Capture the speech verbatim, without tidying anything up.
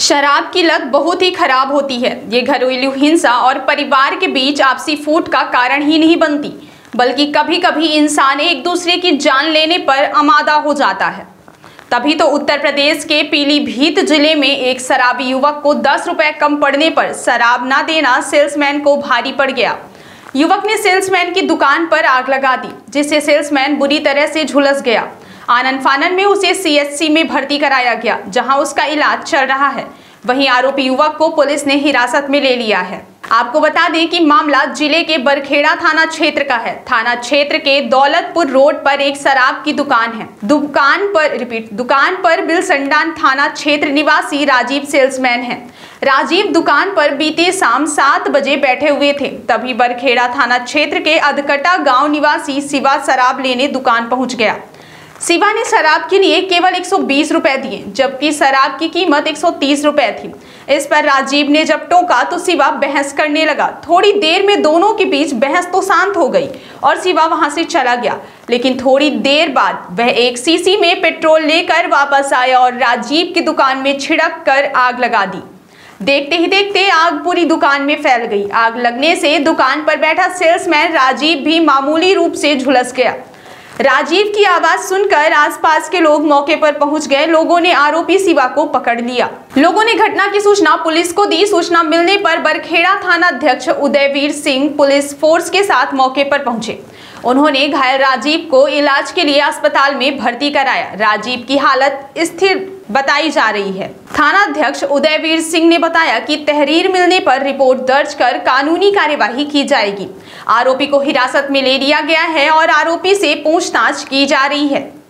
शराब की लत बहुत ही खराब होती है। ये घरेलू हिंसा और परिवार के बीच आपसी फूट का कारण ही नहीं बनती, बल्कि कभी कभी इंसान एक दूसरे की जान लेने पर आमादा हो जाता है। तभी तो उत्तर प्रदेश के पीलीभीत जिले में एक शराबी युवक को दस रुपए कम पड़ने पर शराब न देना सेल्समैन को भारी पड़ गया। युवक ने सेल्समैन की दुकान पर आग लगा दी, जिससे सेल्समैन बुरी तरह से झुलस गया। आनन फानन में उसे सी एच सी में भर्ती कराया गया, जहां उसका इलाज चल रहा है। वहीं आरोपी युवक को पुलिस ने हिरासत में ले लिया है। आपको बता दें कि मामला जिले के बरखेड़ा थाना क्षेत्र का है। थाना क्षेत्र के दौलतपुर रोड पर एक शराब की दुकान है। दुकान पर रिपीट दुकान पर बिलसंडान थाना क्षेत्र निवासी राजीव सेल्समैन है। राजीव दुकान पर बीते शाम सात बजे बैठे हुए थे, तभी बरखेड़ा थाना क्षेत्र के अधकटा गांव निवासी शिवा शराब लेने दुकान पहुंच गया। शिवा ने शराब के लिए केवल एक सौ बीस रुपए दिए, जबकि शराब की कीमत एक सौ तीस रुपए थी। इस पर राजीव ने जब टोका तो शिवा बहस करने लगा। थोड़ी देर में दोनों के बीच बहस तो शांत हो गई और शिवा वहां से चला गया। लेकिन थोड़ी देर बाद वह एक शीशी में पेट्रोल लेकर वापस आया और राजीव की दुकान में छिड़क कर आग लगा दी। देखते ही देखते आग पूरी दुकान में फैल गई। आग लगने से दुकान पर बैठा सेल्समैन राजीव भी मामूली रूप से झुलस गया। राजीव की आवाज सुनकर आसपास के लोग मौके पर पहुंच गए। लोगों ने आरोपी शिवा को पकड़ लिया। लोगों ने घटना की सूचना पुलिस को दी। सूचना मिलने पर बरखेड़ा थाना अध्यक्ष उदयवीर सिंह पुलिस फोर्स के साथ मौके पर पहुंचे। उन्होंने घायल राजीव को इलाज के लिए अस्पताल में भर्ती कराया। राजीव की हालत स्थिर बताई जा रही है। थाना अध्यक्ष उदयवीर सिंह ने बताया कि तहरीर मिलने पर रिपोर्ट दर्ज कर कानूनी कार्यवाही की जाएगी। आरोपी को हिरासत में ले लिया गया है और आरोपी से पूछताछ की जा रही है।